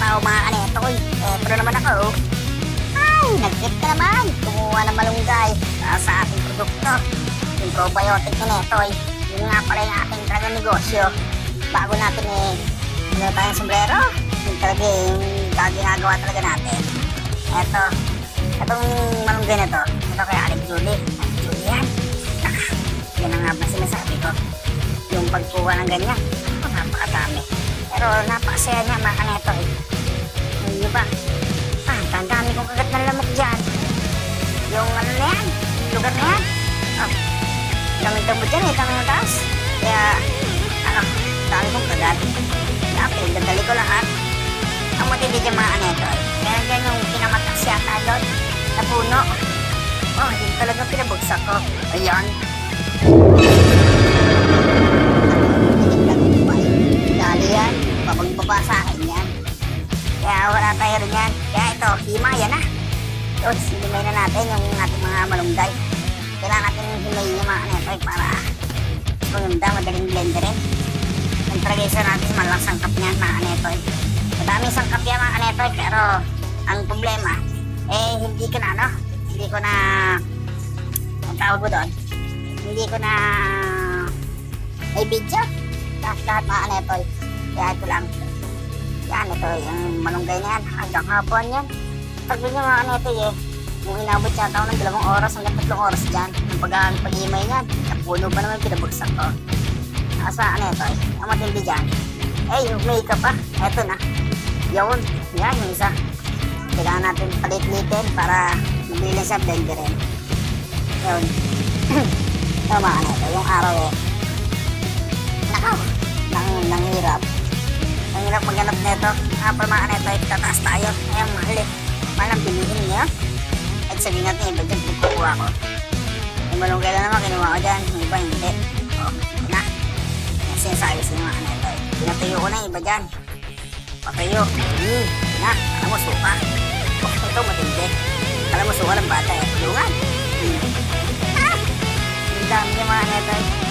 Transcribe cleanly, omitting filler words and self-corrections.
tao mga kanetoy. Pero naman ako, ay, nag-trip ka naman. Kumuha ng malunggay sa ating produkto. Yung probiotic ni Netoy. Yun nga pala yung ating talagang negosyo. Bago natin ano tayong sombrero. Yung talaga yung ginagawa talaga natin. Itong malunggay na to. Ito kay Aling Julie. Aling Julie yan. Yan ang nga ba sinasabi ko. Yung pagkuha ng ganyan. Napakadami. Pero napakasaya niya mga kanetoy. Hindi ba? Ang dami kong kagat ng lamok dyan. Yung ano na yan, yung lugar na yan. Daming-damo dyan daming taas. Kaya, dami kong kagat. Dapat, dadali ko lahat. Ang matindi dyan mga kanetoy. Meron dyan yung pinamatas yata doon. Na puno. Yun talaga pinabagsak ko. Ayan. Dali yan. Babang-baba sa akin yan. Kaya wala tayo rin yan. Kaya ito, himaya na. Tapos, himay na natin yung ating mga malunggay. Kailangan natin himay yung mga kanetoy para paganda, madaling blenderin. Yung tragesa natin, malakas sangkap niyan mga kanetoy. Madaming sangkap yan mga kanetoy, pero ang problema, hindi ko na ang tawag ko doon, hindi ko na may video. Lahat mga kanetoy. Kaya ito lang. Yan, ito yung malunggay na yan. Hanggang hapon yan. Pag ganyan mga kanetoy kung inabot siya taon ng 2 oras hanggang 3 oras dyan, yung pag-imay yan, napuno pa naman pinabagsak ko. Tapos mga kanetoy, ang matindi dyan, yung makeup pa, eto na. Yun, yan yung isa. Kailangan natin palit-litin para mabilis siya blenderin. Yun. Ito mga kanetoy, yung araw nakaw, nanghirap. Ang hirap maghanap nito. Para mga kanetoy, tataas tayo. Ayan, mahal Mahal ang bilihin niya. At sabihin natin, iba dyan, kukuha ko. Yung malunggay lang naman, kinuha ko dyan. Yung iba, hindi. Yun na. Yung sinasabi sa mga kanetoy. Pinatuyo ko na yung iba dyan. Patuyo. Yun na. Alam mo, suka. Ito, matindi. Alam mo, suka ng bata. Tulungan. Ang dami niya mga kanetoy.